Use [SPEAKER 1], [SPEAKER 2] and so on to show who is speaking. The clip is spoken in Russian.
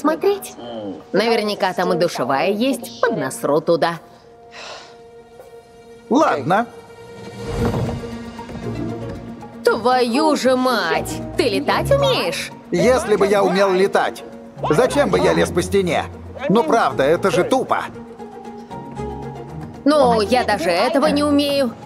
[SPEAKER 1] посмотреть. Наверняка там и душевая есть, поднасру туда.
[SPEAKER 2] Ладно.
[SPEAKER 1] Твою же мать! Ты летать умеешь?
[SPEAKER 2] Если бы я умел летать, зачем бы я лез по стене? Ну правда, это же тупо.
[SPEAKER 1] Ну, я даже этого не умею.